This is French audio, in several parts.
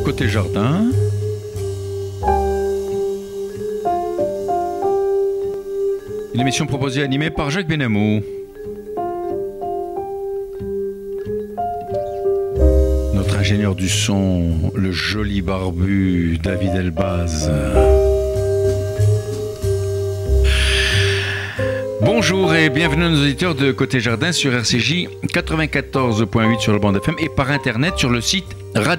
Côté Jardin. Une émission proposée et animée par Jacques Benamou. Notre ingénieur du son, le joli barbu David Elbaz. Bonjour et bienvenue à nos auditeurs de Côté Jardin sur RCJ 94.8 sur le bande FM et par internet sur le site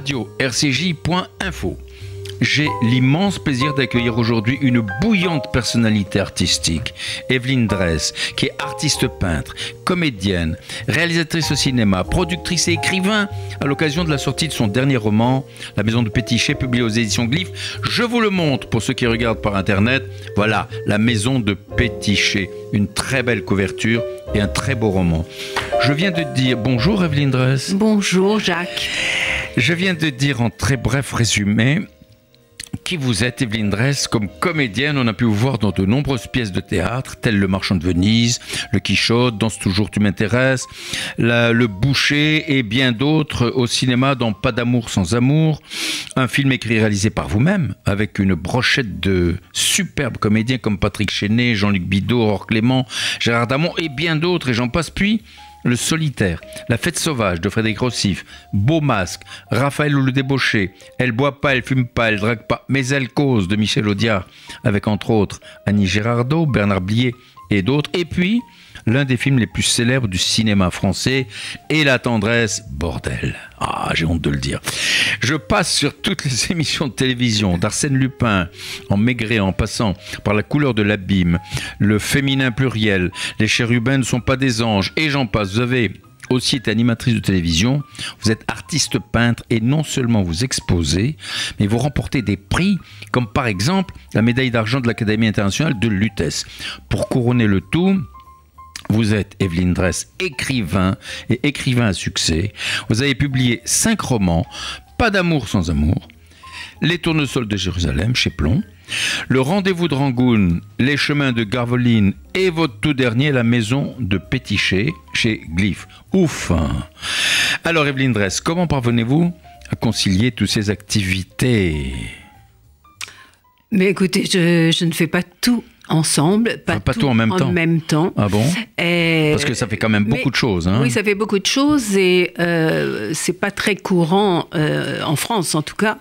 radio-rcj.info. J'ai l'immense plaisir d'accueillir aujourd'hui une bouillante personnalité artistique, Evelyne Dress, qui est artiste peintre, comédienne, réalisatrice au cinéma, productrice et écrivain à l'occasion de la sortie de son dernier roman, La Maison de Pétichet, publié aux éditions Glyph. Je vous le montre pour ceux qui regardent par internet. Voilà, La Maison de Pétichet, une très belle couverture et un très beau roman. Je viens de dire bonjour Evelyne Dress. Bonjour Jacques. Je viens de dire en très bref résumé qui vous êtes, Evelyne Dress. Comme comédienne, on a pu vous voir dans de nombreuses pièces de théâtre, telles Le Marchand de Venise, Le Quichotte, Danse toujours, tu m'intéresses, Le Boucher et bien d'autres au cinéma dans Pas d'amour sans amour, un film écrit et réalisé par vous-même, avec une brochette de superbes comédiens comme Patrick Chenet, Jean-Luc Bidault, Aurore Clément, Gérard Damon et bien d'autres, et j'en passe, puis Le Solitaire, La Fête sauvage de Frédéric Rossif, Beau Masque, Raphaël ou le débauché, Elle boit pas, elle fume pas, elle drague pas, mais elle cause de Michel Audiard, avec entre autres Annie Girardot, Bernard Blier et d'autres, et puis l'un des films les plus célèbres du cinéma français, Et la tendresse, bordel. Ah, j'ai honte de le dire. Je passe sur toutes les émissions de télévision, d'Arsène Lupin, en Maigret, en passant par La couleur de l'abîme, Le féminin pluriel, Les chérubins ne sont pas des anges, et j'en passe. Vous avez aussi été animatrice de télévision, vous êtes artiste peintre et non seulement vous exposez, mais vous remportez des prix, comme par exemple la médaille d'argent de l'Académie internationale de Lutèce. Pour couronner le tout, vous êtes, Evelyne Dress, écrivain et écrivain à succès. Vous avez publié 5 romans, Pas d'amour sans amour, Les tournesols de Jérusalem chez Plomb, Le rendez-vous de Rangoon, Les chemins de Garveline et votre tout dernier, La Maison de Pétichet chez Glyph. Ouf! Alors Evelyne Dress, comment parvenez-vous à concilier toutes ces activités? Mais écoutez, je ne fais pas tout ensemble, pas tout en même temps. Ah bon? Parce que ça fait quand même beaucoup de choses. Hein? Oui, ça fait beaucoup de choses et c'est pas très courant en France en tout cas.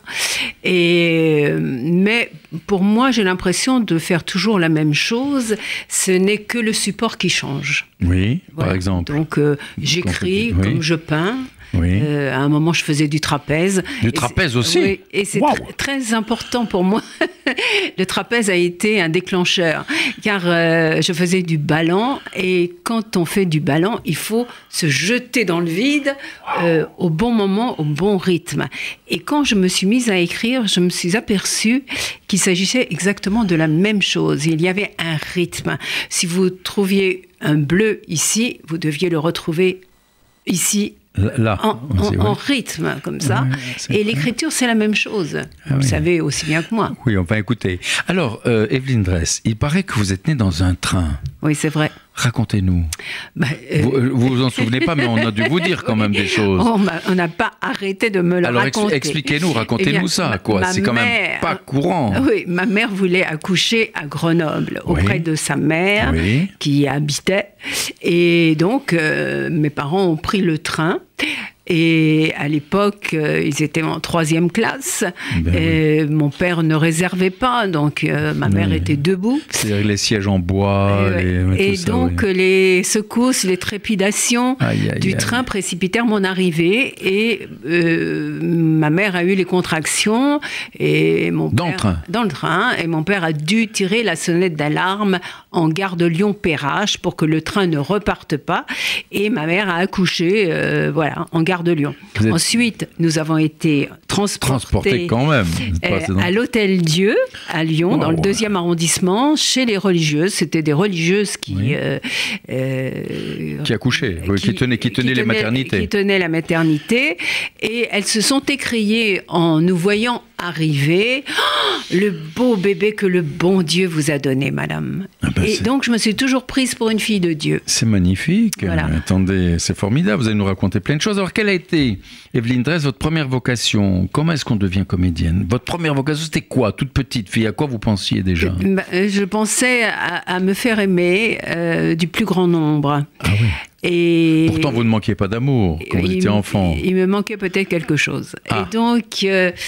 Mais pour moi, j'ai l'impression de faire toujours la même chose. Ce n'est que le support qui change. Oui, voilà. Par exemple. Donc j'écris comme je peins. Oui. À un moment, je faisais du trapèze. Du trapèze aussi? Oui, et c'est très important pour moi. Le trapèze a été un déclencheur, car je faisais du ballon, et quand on fait du ballon, il faut se jeter dans le vide au bon moment, au bon rythme. Et quand je me suis mise à écrire, je me suis aperçue qu'il s'agissait exactement de la même chose. Il y avait un rythme. Si vous trouviez un bleu ici, vous deviez le retrouver ici, là, en rythme, comme ça. Ouais, et l'écriture, c'est la même chose. Vous le savez aussi bien que moi. Oui, enfin, écoutez. Alors, Evelyne Dress, il paraît que vous êtes née dans un train. Oui, c'est vrai. Racontez-nous. Vous vous en souvenez pas, mais on a dû vous dire quand même des choses. On n'a pas arrêté de me le raconter. Alors, expliquez-nous, racontez-nous ça, quoi. C'est quand même pas courant. Oui, ma mère voulait accoucher à Grenoble, auprès de sa mère, qui y habitait. Et donc, mes parents ont pris le train. Et à l'époque, ils étaient en 3e classe. Mon père ne réservait pas, donc ma mère était debout. C'est-à-dire les sièges en bois. Et donc, les secousses, les trépidations du train précipitèrent mon arrivée. Et ma mère a eu les contractions. Et mon père, dans le train. Et mon père a dû tirer la sonnette d'alarme en gare de Lyon-Perrache pour que le train ne reparte pas. Et ma mère a accouché, en gare de Lyon. Ensuite, nous avons été transportés quand même à l'Hôtel Dieu à Lyon, dans le 2e arrondissement, chez les religieuses. C'était des religieuses qui accouchaient, qui tenaient les maternités. Qui tenaient la maternité. Et elles se sont écriées en nous voyant arrivé. Oh, le beau bébé que le bon Dieu vous a donné, madame. Et donc, je me suis toujours prise pour une fille de Dieu. C'est magnifique. Voilà. Attendez, c'est formidable. Vous allez nous raconter plein de choses. Alors, quelle a été, Evelyne Dresse, votre première vocation? Comment est-ce qu'on devient comédienne? Votre première vocation, c'était quoi? Toute petite fille, à quoi vous pensiez déjà? Je pensais à me faire aimer du plus grand nombre. Ah oui. Et pourtant, vous ne manquiez pas d'amour quand vous étiez enfant. Il me manquait peut-être quelque chose. Ah. Et donc,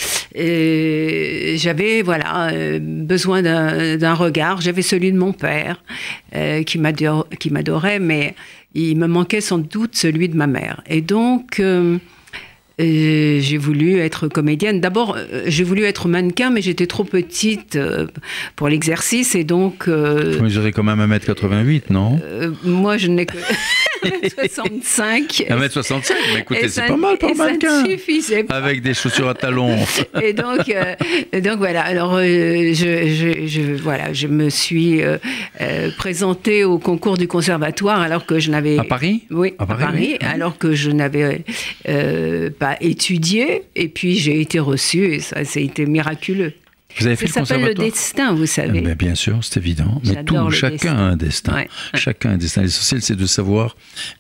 j'avais besoin d'un regard. J'avais celui de mon père qui m'adorait, mais il me manquait sans doute celui de ma mère. Et donc, j'ai voulu être comédienne. D'abord, j'ai voulu être mannequin, mais j'étais trop petite pour l'exercice. Et donc... vous mesurez quand même 1m88, non? Moi, je n'ai que... 1m65. 1m65, mais écoutez, c'est pas mal pour un mannequin. Ça ne suffisait pas. Avec des chaussures à talons. Et donc voilà. Alors, je me suis présentée au concours du conservatoire alors que je n'avais... À Paris? Oui, à Paris, oui. Alors que je n'avais pas étudié. Et puis, j'ai été reçue et ça a été miraculeux. Vous avez fait le conservatoire? Ça s'appelle le destin, vous savez. Mais bien sûr, c'est évident. Mais chacun a un destin. Ouais. Chacun a un destin. L'essentiel, c'est de savoir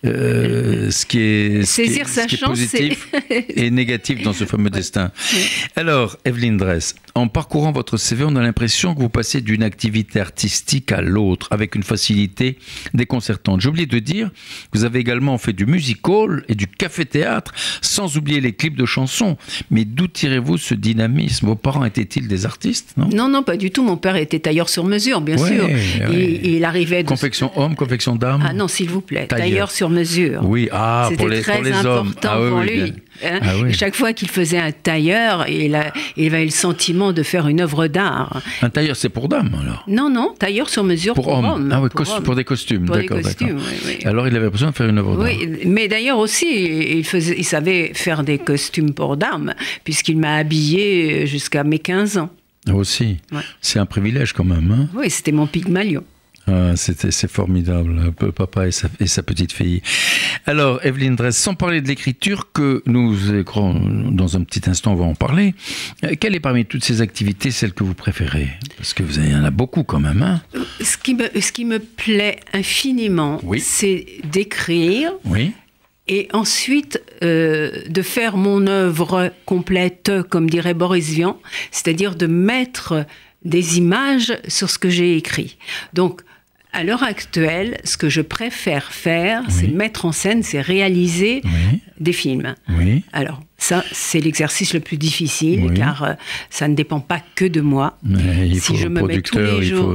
ce qui est positif et négatif dans ce fameux destin. Ouais. Alors, Evelyne Dresse, en parcourant votre CV, on a l'impression que vous passez d'une activité artistique à l'autre avec une facilité déconcertante. J'ai oublié de dire que vous avez également fait du music-hall et du café-théâtre, sans oublier les clips de chansons. Mais d'où tirez-vous ce dynamisme? Vos parents étaient-ils des artistes? Non, pas du tout. Mon père était tailleur sur mesure, bien sûr. Ouais. Il arrivait de... Confection homme, confection dame? Ah non, s'il vous plaît. Tailleur sur mesure. Oui, pour les hommes. C'était très important pour lui. Hein? Oui. Chaque fois qu'il faisait un tailleur, il avait le sentiment de faire une œuvre d'art. Un tailleur, c'est pour dames, alors? Non, tailleur sur mesure pour hommes. Ah oui, pour des costumes. Pour des costumes, oui. Alors, il avait besoin de faire une œuvre d'art. Oui, mais d'ailleurs aussi, il savait faire des costumes pour dames, puisqu'il m'a habillée jusqu'à mes 15 ans. Aussi. Ouais. C'est un privilège quand même. Hein? Oui, c'était mon Pygmalion. Ah, c'est formidable, papa et sa petite fille. Alors, Evelyne Dresse, sans parler de l'écriture, que nous, dans un petit instant, on va en parler, quelle est parmi toutes ces activités celle que vous préférez? Parce que il y en a beaucoup quand même. Hein? Ce qui me plaît infiniment, c'est d'écrire. Oui. Et ensuite, de faire mon œuvre complète, comme dirait Boris Vian, c'est-à-dire de mettre des images sur ce que j'ai écrit. Donc, à l'heure actuelle, ce que je préfère faire, c'est mettre en scène, c'est réaliser des films. Oui. Alors, ça, c'est l'exercice le plus difficile, car ça ne dépend pas que de moi. Si je me mets tous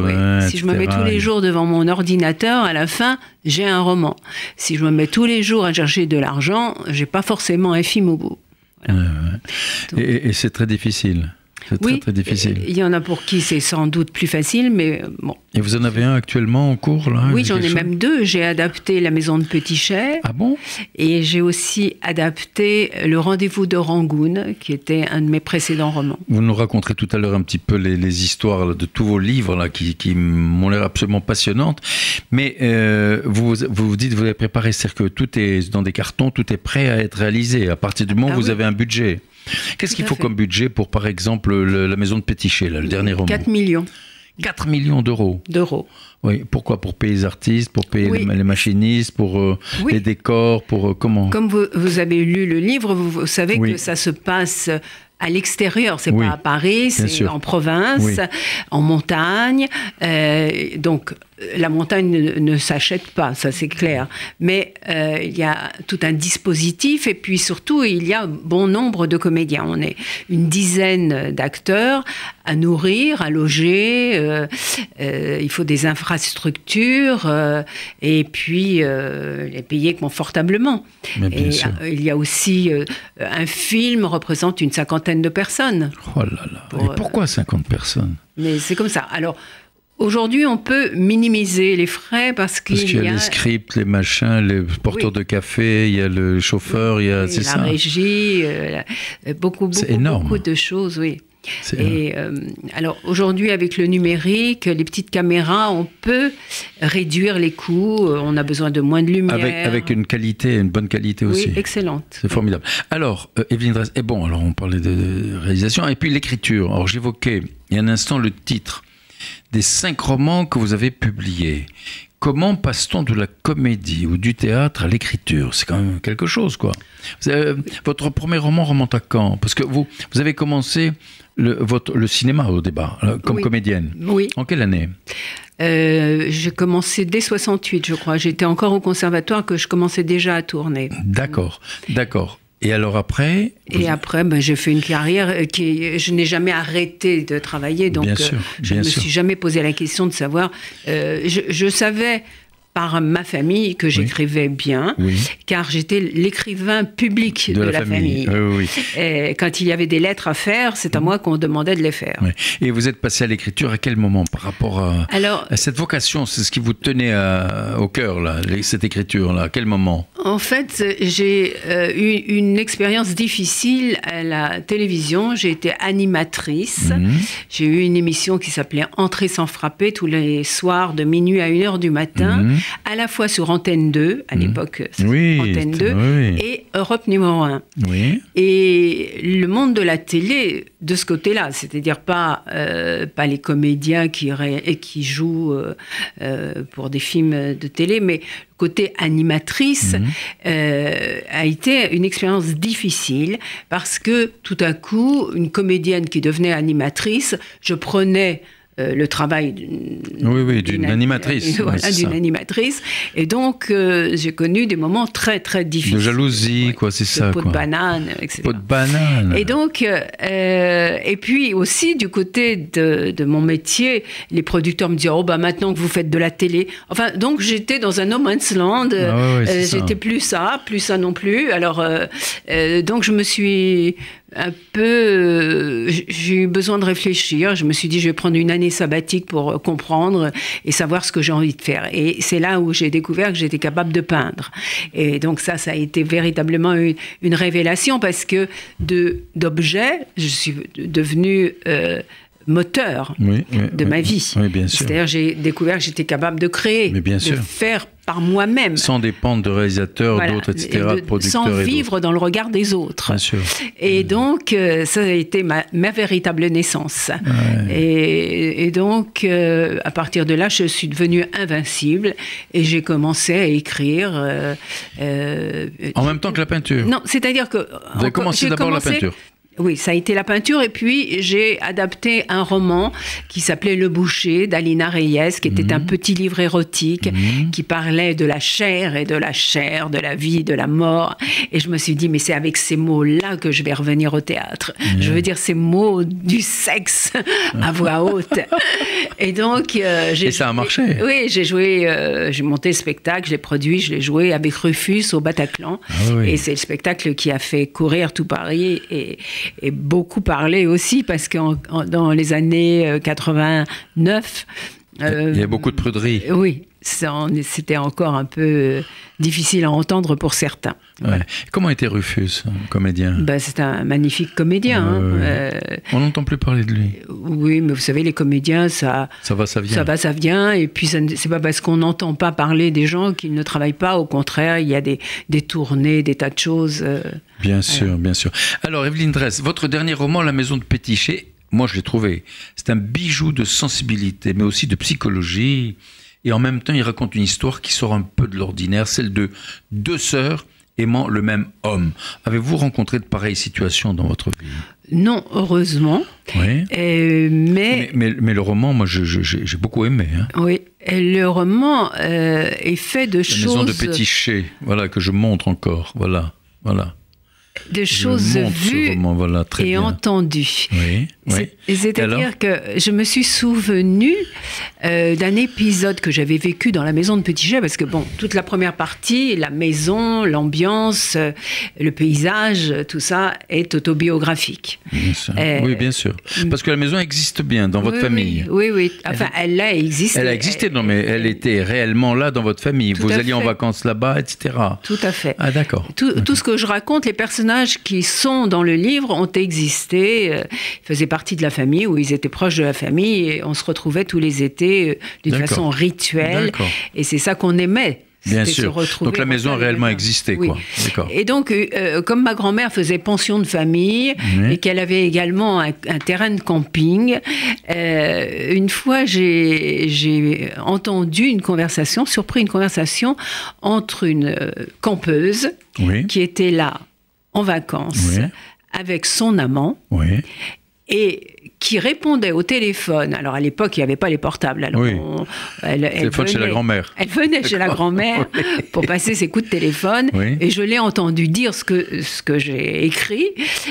les jours devant mon ordinateur, à la fin, j'ai un roman. Si je me mets tous les jours à chercher de l'argent, j'ai pas forcément un film au bout. Voilà. Et c'est très difficile. C'est très difficile. Il y en a pour qui c'est sans doute plus facile, mais bon. Et vous en avez un actuellement en cours, là? Oui, j'en ai même deux. J'ai adapté La Maison de Petit-Cher. Ah bon? Et j'ai aussi adapté Le Rendez-vous de Rangoon, qui était un de mes précédents romans. Vous nous raconterez tout à l'heure un petit peu les histoires là, de tous vos livres là, qui m'ont l'air absolument passionnantes. Mais vous dites, vous avez préparé, c'est-à-dire que tout est dans des cartons, tout est prêt à être réalisé à partir du moment où vous avez un budget. Qu'est-ce qu'il faut comme budget pour, par exemple, La Maison de Petit-Cher, le dernier roman? 4 millions. 4 millions d'euros. Oui, pourquoi? Pour payer les artistes, pour payer les machinistes, pour les décors, pour comment? Comme vous avez lu le livre, vous savez que ça se passe à l'extérieur, c'est pas à Paris, c'est en province, en montagne. Donc, la montagne ne s'achète pas, ça c'est clair. Mais il y a tout un dispositif et puis surtout, il y a bon nombre de comédiens. On est une dizaine d'acteurs à nourrir, à loger. Il faut des infrastructures et puis les payer confortablement. Et il y a aussi un film représente une cinquantaine de personnes. Oh là là. Et pourquoi 50 personnes? Mais c'est comme ça. Alors, aujourd'hui, on peut minimiser les frais parce qu'il y a les scripts, les machins, les porteurs de café, il y a le chauffeur, il y a la régie, beaucoup de choses, Et alors aujourd'hui, avec le numérique, les petites caméras, on peut réduire les coûts. On a besoin de moins de lumière. Avec une bonne qualité aussi. Oui, excellente. C'est formidable. Alors, Evelyne Dresse, alors on parlait de réalisation, et puis l'écriture. Alors j'évoquais il y a un instant le titre des 5 romans que vous avez publiés. Comment passe-t-on de la comédie ou du théâtre à l'écriture? C'est quand même quelque chose, quoi. Votre premier roman remonte à quand? Parce que vous avez commencé le cinéma au départ, comme comédienne. Oui. En quelle année? J'ai commencé dès 68, je crois. J'étais encore au conservatoire que je commençais déjà à tourner. D'accord. Et alors après? Après, j'ai fait une carrière je n'ai jamais arrêté de travailler, donc je ne me suis jamais posé la question de savoir. Je savais par ma famille que j'écrivais bien, car j'étais l'écrivain public de la famille. Oui. Et quand il y avait des lettres à faire, c'est à moi qu'on demandait de les faire. Oui. Et vous êtes passé à l'écriture à quel moment par rapport à cette vocation? C'est ce qui vous tenait au cœur, là, cette écriture-là. À quel moment? En fait, j'ai eu une expérience difficile à la télévision. J'ai été animatrice. J'ai eu une émission qui s'appelait Entrer sans frapper tous les soirs de minuit à 1h du matin. À la fois sur Antenne 2, à l'époque, Antenne 2, et Europe numéro 1. Oui. Et le monde de la télé, de ce côté-là, c'est-à-dire pas les comédiens qui jouent pour des films de télé, mais le côté animatrice a été une expérience difficile parce que tout à coup, une comédienne qui devenait animatrice, je prenais le travail d'une animatrice. D'une animatrice. Et donc, j'ai connu des moments très, très difficiles. De jalousie, c'est ça. De peau de banane, etc. Peau de banane. Et donc, et puis aussi, du côté de mon métier, les producteurs me disaient, maintenant que vous faites de la télé. Enfin, donc, j'étais dans un no man's land. J'étais plus ça non plus. Alors, donc, je me suis j'ai eu besoin de réfléchir. Je me suis dit, je vais prendre une année sabbatique pour comprendre et savoir ce que j'ai envie de faire. Et c'est là où j'ai découvert que j'étais capable de peindre. Et donc ça a été véritablement une révélation parce que d'objet, je suis devenue moteur de ma vie. Oui, bien sûr. C'est-à-dire, j'ai découvert que j'étais capable de créer, de faire par moi-même. Sans dépendre de réalisateurs, d'autres, etc., de producteurs. Sans vivre dans le regard des autres. Bien sûr. Et donc, ça a été ma véritable naissance. Et donc, à partir de là, je suis devenue invincible et j'ai commencé à écrire. En même temps que la peinture? Non, c'est-à-dire que... Vous avez commencé d'abord la peinture? Oui, ça a été la peinture. Et puis, j'ai adapté un roman qui s'appelait Le Boucher d'Alina Reyes, qui était un petit livre érotique qui parlait de la chair et de la chair, de la vie, de la mort. Et je me suis dit, mais c'est avec ces mots-là que je vais revenir au théâtre. Je veux dire, ces mots du sexe à voix haute. Et donc, et ça a marché? Oui, j'ai monté le spectacle, je l'ai produit, je l'ai joué avec Rufus au Bataclan. Et c'est le spectacle qui a fait courir tout Paris et beaucoup parlé aussi, parce que dans les années 89... il y a beaucoup de pruderie. Oui, c'était encore un peu difficile à entendre pour certains. Voilà. Comment était Rufus, comédien? C'est un magnifique comédien. On n'entend plus parler de lui. Oui, mais vous savez, les comédiens, ça va, ça vient. Et puis, c'est pas parce qu'on n'entend pas parler des gens qu'ils ne travaillent pas. Au contraire, il y a des tournées, des tas de choses. Bien sûr, bien sûr. Alors, Evelyne Dresse, votre dernier roman, La Maison de Pétiché, moi je l'ai trouvé, c'est un bijou de sensibilité, mais aussi de psychologie. Et en même temps, il raconte une histoire qui sort un peu de l'ordinaire, celle de 2 sœurs aimant le même homme. Avez-vous rencontré de pareilles situations dans votre vie? Non, heureusement. Oui. Mais le roman, moi, j'ai beaucoup aimé. Oui, et le roman est fait de choses... La Maison de Pétiché, voilà, que je montre encore, voilà. De choses vues et entendues. C'est-à-dire que je me suis souvenue d'un épisode que j'avais vécu dans la Maison de Pétiché, parce que toute la première partie, la maison, l'ambiance, le paysage, tout ça est autobiographique. Bien sûr. Oui, bien sûr. Parce que la maison existe bien dans votre famille. Oui. Enfin, elle a existé. Elle a existé, non, mais elle était réellement là dans votre famille. Vous alliez en vacances là-bas, etc. Tout à fait. Ah, d'accord. Tout ce que je raconte, les personnages qui sont dans le livre ont existé. Ils faisaient partie de la famille, où ils étaient proches de la famille, et on se retrouvait tous les étés d'une façon rituelle. Et c'est ça qu'on aimait. Bien sûr. Donc la maison a réellement existé, quoi. D'accord. Et donc, comme ma grand-mère faisait pension de famille et qu'elle avait également un terrain de camping, une fois j'ai entendu surpris une conversation entre une campeuse qui était là en vacances avec son amant. Et qui répondait au téléphone. Alors, à l'époque, il n'y avait pas les portables. Alors, téléphone chez la grand-mère. Elle venait chez la grand-mère pour passer ses coups de téléphone. Et je l'ai entendu dire ce que j'ai écrit.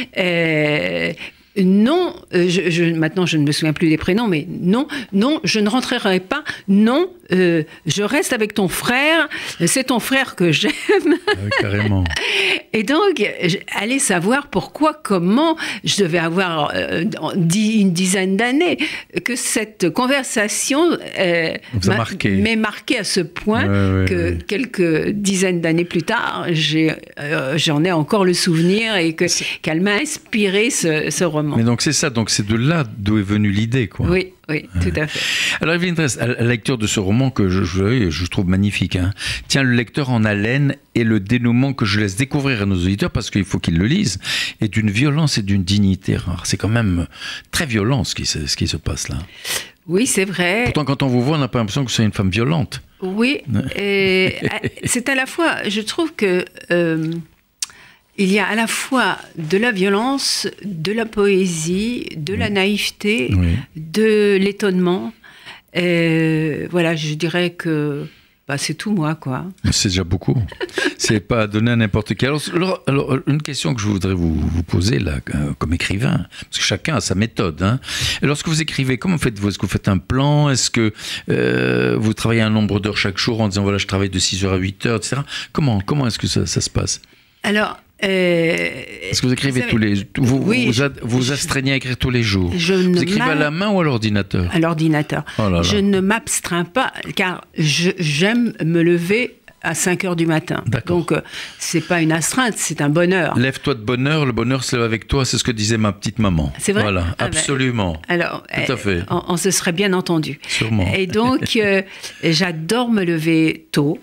Non, maintenant je ne me souviens plus des prénoms, mais non, je ne rentrerai pas. Non, je reste avec ton frère. C'est ton frère que j'aime. Ah oui, carrément. Et donc, allez savoir pourquoi, comment je devais avoir une dizaine d'années que cette conversation m'est marquée à ce point que quelques dizaines d'années plus tard, j'en ai encore le souvenir et qu'elle m'a inspiré ce roman. Mais donc c'est ça, donc c'est de là d'où est venue l'idée, quoi. Oui, tout à fait. Alors Evelyne Dresse, à la lecture de ce roman que je trouve magnifique, tient le lecteur en haleine, et le dénouement que je laisse découvrir à nos auditeurs, parce qu'il faut qu'ils le lisent, est d'une violence et d'une dignité rare. C'est quand même très violent ce qui se passe là. Oui, c'est vrai. Pourtant, quand on vous voit, on n'a pas l'impression que vous soyez une femme violente. Oui, et c'est à la fois, je trouve que il y a à la fois de la violence, de la poésie, de la naïveté, de l'étonnement. Voilà, je dirais que c'est tout moi, quoi. C'est déjà beaucoup. C'est pas donné à n'importe qui. Alors, une question que je voudrais vous poser là, comme écrivain, parce que chacun a sa méthode. Lorsque vous écrivez, comment faites-vous? Est-ce que vous faites un plan? Est-ce que vous travaillez un nombre d'heures chaque jour en disant voilà, je travaille de 6h à 8h, etc. Comment est-ce que ça se passe? Alors, est-ce que vous écrivez vous astreignez à écrire tous les jours? Vous écrivez à la main ou à l'ordinateur? À l'ordinateur. Oh là là. Je ne m'abstreins pas, car j'aime me lever à 5h du matin. Donc, c'est pas une astreinte, c'est un bonheur. Lève-toi de bonheur, le bonheur se lève avec toi, c'est ce que disait ma petite maman. C'est vrai? Voilà, absolument. Alors, tout à fait. On se serait bien entendu. Sûrement. Et donc, j'adore me lever tôt.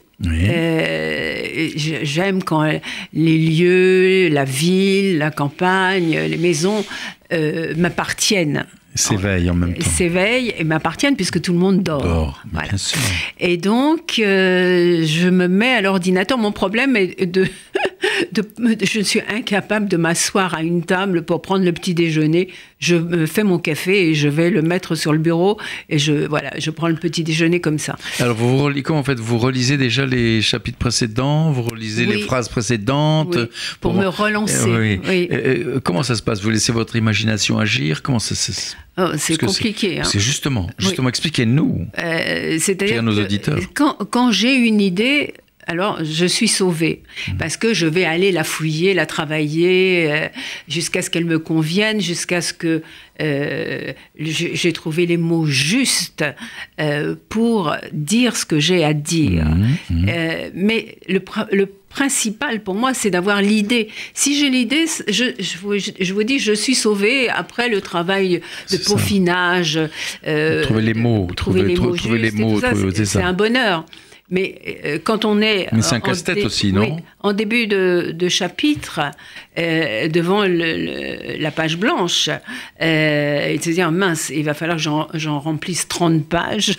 J'aime quand les lieux, la ville, la campagne, les maisons m'appartiennent. S'éveillent en même temps. S'éveillent et m'appartiennent puisque tout le monde dort. Voilà. Bien sûr. Et donc, je me mets à l'ordinateur. Mon problème est je suis incapable de m'asseoir à une table pour prendre le petit déjeuner. Je me fais mon café et je vais le mettre sur le bureau et je prends le petit déjeuner comme ça. Alors, comment faites-vous? Vous relisez déjà les chapitres précédents? Vous relisez les phrases précédentes? Pour me relancer. Comment ça se passe? Vous laissez votre imagination agir? Comment ça se... c'est compliqué. C'est justement, expliquez-nous. C'est-à-dire nos auditeurs. Quand j'ai une idée, alors je suis sauvée parce que je vais aller la fouiller, la travailler jusqu'à ce qu'elle me convienne, jusqu'à ce que j'ai trouvé les mots justes pour dire ce que j'ai à dire. Mais le principal pour moi, c'est d'avoir l'idée. Si j'ai l'idée, je vous dis, je suis sauvée après le travail de peaufinage. Trouver les mots. Trouver les mots, c'est un bonheur. Mais quand on est... Mais c'est un casse-tête aussi, non? Oui, en début de chapitre, devant la page blanche, et de se dire, mince, il va falloir que j'en remplisse 30 pages.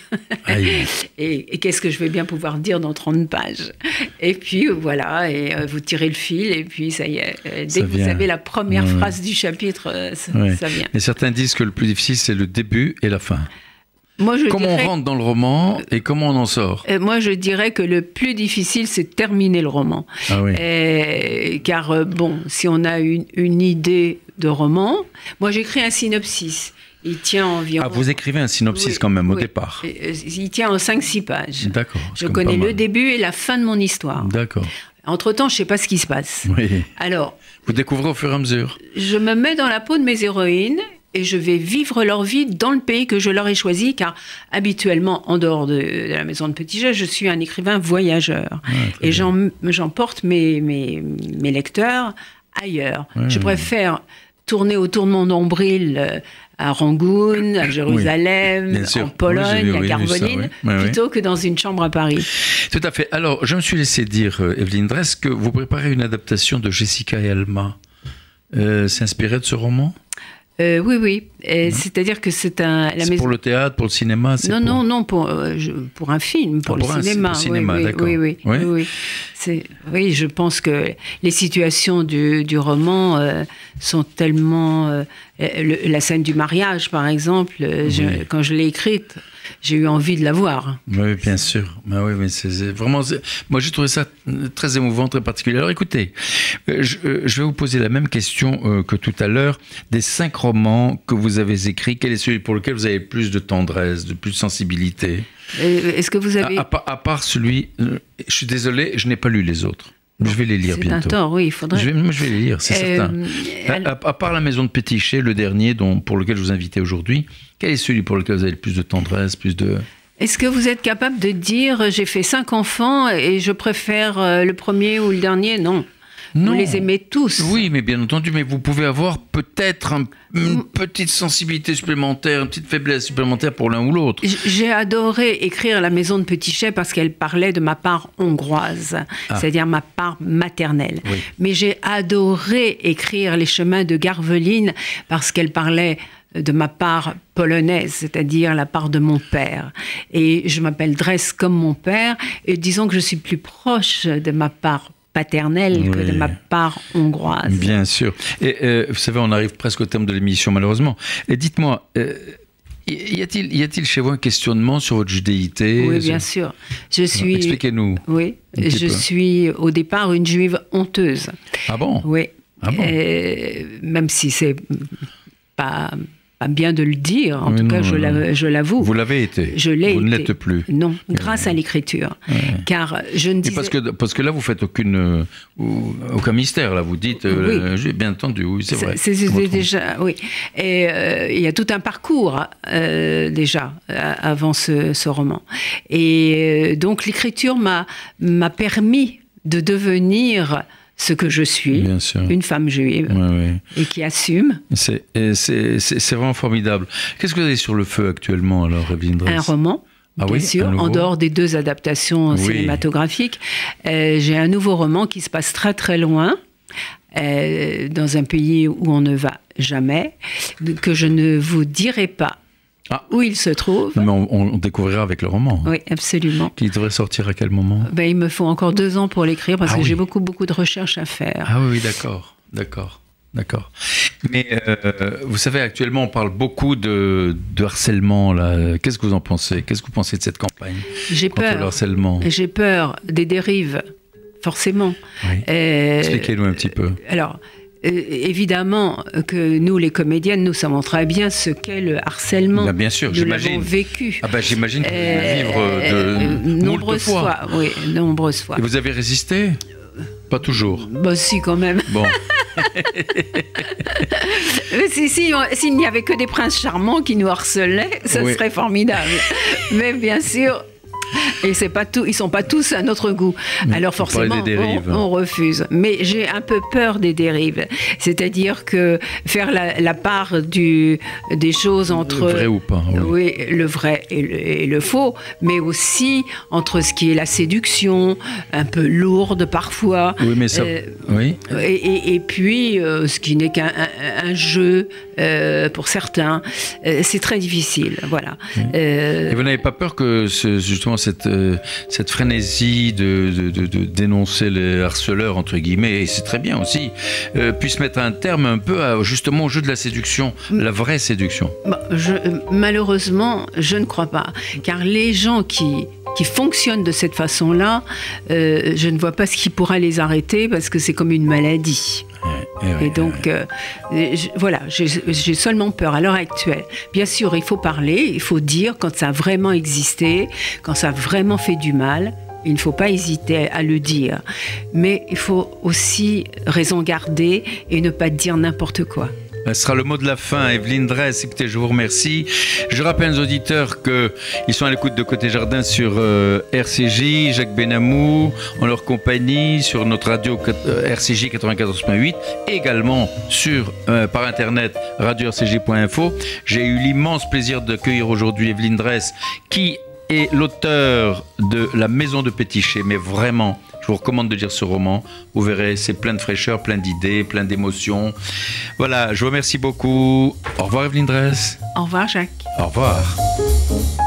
et qu'est-ce que je vais bien pouvoir dire dans 30 pages? Et puis, voilà, et vous tirez le fil, et puis ça y est. Dès que vous avez la première phrase du chapitre, ça vient. Mais certains disent que le plus difficile, c'est le début et la fin. Comment on rentre dans le roman et comment on en sort? Moi, je dirais que le plus difficile, c'est de terminer le roman. Ah oui. Car, si on a une idée de roman, moi, j'écris un synopsis. Il tient environ... Ah, vous écrivez un synopsis quand même au départ. Il tient en 5-6 pages. D'accord. Je connais le début et la fin de mon histoire. D'accord. Entre-temps, je ne sais pas ce qui se passe. Oui. Alors... Vous découvrez au fur et à mesure. Je me mets dans la peau de mes héroïnes et je vais vivre leur vie dans le pays que je leur ai choisi, car habituellement, en dehors de la maison de Petit-Jet, je suis un écrivain voyageur. Et j'emporte mes lecteurs ailleurs. Je préfère tourner autour de mon nombril à Rangoon, à Jérusalem, en Pologne, à Garveline, plutôt que dans une chambre à Paris. Tout à fait. Alors, je me suis laissé dire, Evelyne Dresse, que vous préparez une adaptation de Jessica et Alma. C'est inspiré de ce roman ? Oui. C'est-à-dire que c'est pour le théâtre, pour le cinéma? Non, pour un film, pour le cinéma. Pour le cinéma, d'accord. Oui. Oui, je pense que les situations du roman sont tellement... la scène du mariage, par exemple, quand je l'ai écrite, j'ai eu envie de la voir. Oui, bien sûr. Mais c'est vraiment... Moi, j'ai trouvé ça très émouvant, très particulier. Alors, écoutez, je vais vous poser la même question que tout à l'heure. Des 5 romans que vous avez écrits, quel est celui pour lequel vous avez plus de tendresse, de plus de sensibilité? Est-ce que vous avez... À part celui... je suis désolé, je n'ai pas lu les autres. Je vais les lire bientôt. C'est un tort, oui, il faudrait... Je vais les lire, c'est certain. À part La Maison de Pétichet, le dernier pour lequel je vous invitez aujourd'hui, quel est celui pour lequel vous avez le plus de tendresse, plus de... Est-ce que vous êtes capable de dire, j'ai fait 5 enfants et je préfère le premier ou le dernier? Non. Non. Vous les aimez tous. Oui, mais bien entendu, mais vous pouvez avoir peut-être une petite sensibilité supplémentaire, une petite faiblesse supplémentaire pour l'un ou l'autre. J'ai adoré écrire La Maison de Pétichet parce qu'elle parlait de ma part hongroise, c'est-à-dire ma part maternelle. Oui. Mais j'ai adoré écrire Les Chemins de Garveline parce qu'elle parlait de ma part polonaise, c'est-à-dire la part de mon père. Et je m'appelle Dresse comme mon père, et disons que je suis plus proche de ma part paternelle que de ma part hongroise. Bien sûr. Et vous savez, on arrive presque au terme de l'émission, malheureusement. Et dites-moi, y a-t-il chez vous un questionnement sur votre judéité? Oui, bien sûr. Expliquez-nous. Oui, je suis au départ une juive honteuse. Ah bon? Oui. Ah bon? Même si c'est pas bien de le dire, en tout cas, je l'avoue. Vous l'avez été. Je l'ai été. Vous ne l'êtes plus. Non, grâce à l'écriture. Car je ne disais... Parce que là, vous faites aucun mystère, là. Vous dites, j'ai bien entendu, oui, c'est vrai. C'est déjà, oui. Et il y a tout un parcours, déjà, avant ce roman. Et donc, l'écriture m'a permis de devenir... ce que je suis, une femme juive, et qui assume. C'est vraiment formidable. Qu'est-ce que vous avez sur le feu actuellement, alors, Evelyne Dresse? Un roman, bien sûr, en dehors des 2 adaptations cinématographiques. J'ai un nouveau roman qui se passe très très loin, dans un pays où on ne va jamais, que je ne vous dirai pas où il se trouve. Non, mais on découvrira avec le roman. Oui, absolument. Qui devrait sortir à quel moment? Il me faut encore 2 ans pour l'écrire parce que j'ai beaucoup de recherches à faire. Ah oui, d'accord. Mais vous savez, actuellement, on parle beaucoup de harcèlement. Qu'est-ce que vous en pensez? Qu'est-ce que vous pensez de cette campagne contre le harcèlement? J'ai peur des dérives, forcément. Oui. Expliquez-nous un petit peu. Alors... évidemment que nous, les comédiennes, nous savons très bien ce qu'est le harcèlement. Bien sûr, j'imagine. Nous l'avons vécu. J'imagine que vous devez vivre de nombreuses fois. Oui, nombreuses fois. Et vous avez résisté? Pas toujours. Si, quand même. Bon. S'il n'y avait que des princes charmants qui nous harcelaient, ça serait formidable. Mais bien sûr... Et c'est pas tout, ils sont pas tous à notre goût. Alors forcément, on refuse. Mais j'ai un peu peur des dérives. C'est-à-dire que faire la part des choses entre... Le vrai ou pas. Oui, le vrai et le faux, mais aussi entre ce qui est la séduction, un peu lourde parfois. Oui, mais ça... Et puis, ce qui n'est qu'un jeu pour certains. C'est très difficile, voilà. Et vous n'avez pas peur que justement cette frénésie de dénoncer les harceleurs, entre guillemets, et c'est très bien aussi, puisse mettre un terme un peu justement au jeu de la séduction, la vraie séduction? Malheureusement, je ne crois pas. Car les gens qui fonctionnent de cette façon-là, je ne vois pas ce qui pourra les arrêter parce que c'est comme une maladie. Et donc, voilà, j'ai seulement peur à l'heure actuelle. Bien sûr, il faut parler, il faut dire quand ça a vraiment existé, quand ça a vraiment fait du mal. Il ne faut pas hésiter à le dire. Mais il faut aussi raison garder et ne pas dire n'importe quoi. Ce sera le mot de la fin. Evelyne Dresse, écoutez, je vous remercie. Je rappelle aux auditeurs qu'ils sont à l'écoute de Côté Jardin sur RCJ, Jacques Benamou, en leur compagnie, sur notre radio RCJ 94.8, également par internet radio-rcj.info. J'ai eu l'immense plaisir d'accueillir aujourd'hui Evelyne Dresse, qui est l'auteur de La Maison de Pétiché, mais vraiment, je vous recommande de lire ce roman. Vous verrez, c'est plein de fraîcheur, plein d'idées, plein d'émotions. Voilà, je vous remercie beaucoup. Au revoir Evelyne Dresse. Au revoir Jacques. Au revoir.